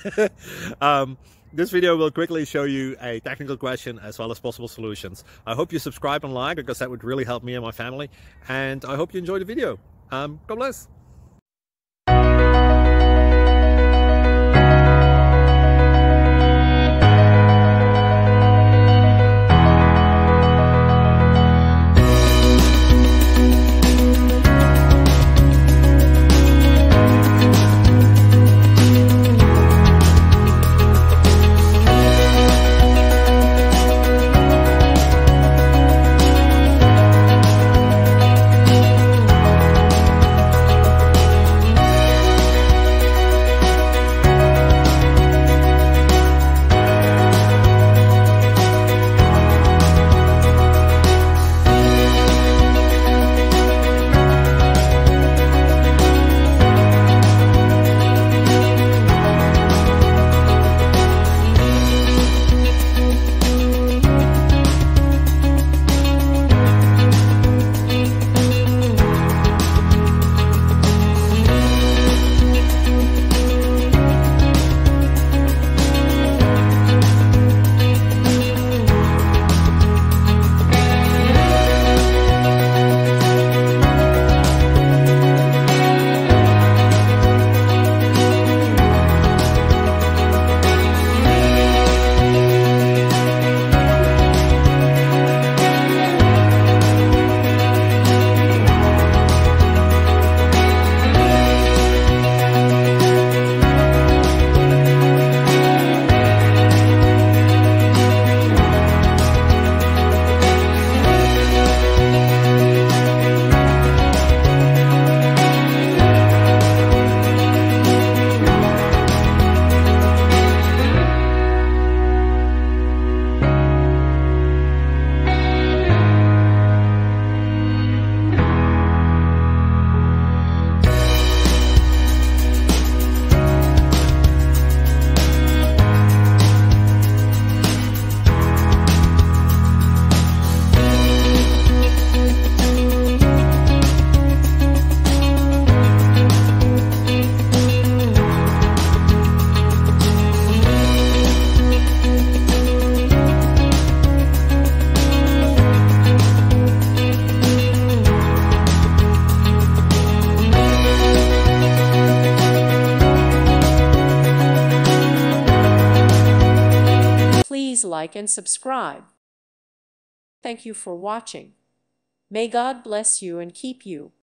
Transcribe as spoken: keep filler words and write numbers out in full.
um, this video will quickly show you a technical question as well as possible solutions. I hope you subscribe and like, because that would really help me and my family. And I hope you enjoy the video. Um, God bless. Please like and subscribe. Thank you for watching. May God bless you and keep you.